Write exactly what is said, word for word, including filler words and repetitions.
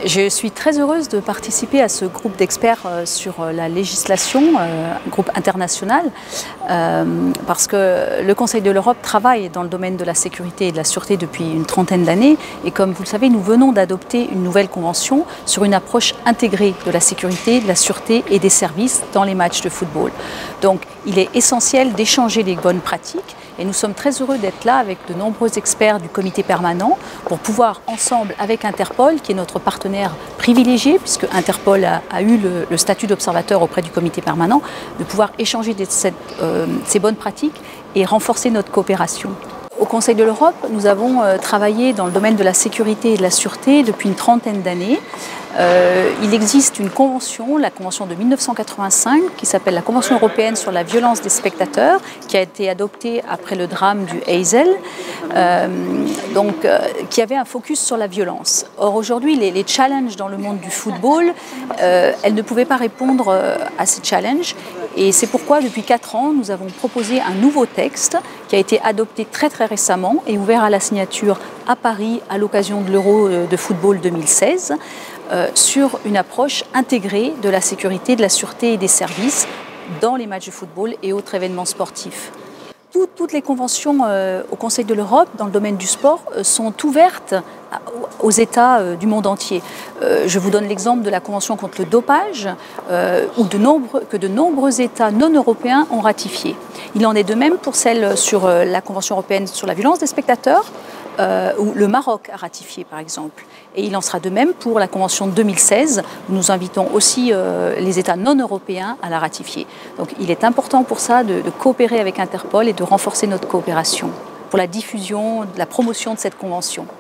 Je suis très heureuse de participer à ce groupe d'experts sur la législation, un groupe international, parce que le Conseil de l'Europe travaille dans le domaine de la sécurité et de la sûreté depuis une trentaine d'années. Et comme vous le savez, nous venons d'adopter une nouvelle convention sur une approche intégrée de la sécurité, de la sûreté et des services dans les matchs de football. Donc il est essentiel d'échanger les bonnes pratiques. Et nous sommes très heureux d'être là avec de nombreux experts du comité permanent pour pouvoir ensemble avec Interpol, qui est notre partenaire privilégié, puisque Interpol a, a eu le, le statut d'observateur auprès du comité permanent, de pouvoir échanger des, cette, euh, ces bonnes pratiques et renforcer notre coopération. Au Conseil de l'Europe, nous avons euh, travaillé dans le domaine de la sécurité et de la sûreté depuis une trentaine d'années. Euh, il existe une convention, la convention de mille neuf cent quatre-vingt-cinq, qui s'appelle la Convention européenne sur la violence des spectateurs, qui a été adoptée après le drame du Heysel, euh, donc, euh, qui avait un focus sur la violence. Or aujourd'hui, les, les challenges dans le monde du football, euh, elles ne pouvaient pas répondre euh, à ces challenges. Et c'est pourquoi, depuis quatre ans, nous avons proposé un nouveau texte qui a été adopté très très récemment et ouvert à la signature à Paris à l'occasion de l'Euro de football deux mille seize, euh, sur une approche intégrée de la sécurité, de la sûreté et des services dans les matchs de football et autres événements sportifs. Toutes, toutes les conventions euh, au Conseil de l'Europe dans le domaine du sport euh, sont ouvertes aux États euh, du monde entier. Euh, je vous donne l'exemple de la Convention contre le dopage, euh, où de nombreux, que de nombreux États non européens ont ratifié. Il en est de même pour celle sur euh, la Convention européenne sur la violence des spectateurs, euh, où le Maroc a ratifié par exemple. Et il en sera de même pour la Convention de deux mille seize, où nous invitons aussi euh, les États non européens à la ratifier. Donc il est important pour ça de, de coopérer avec Interpol et de renforcer notre coopération pour la diffusion, la promotion de cette convention.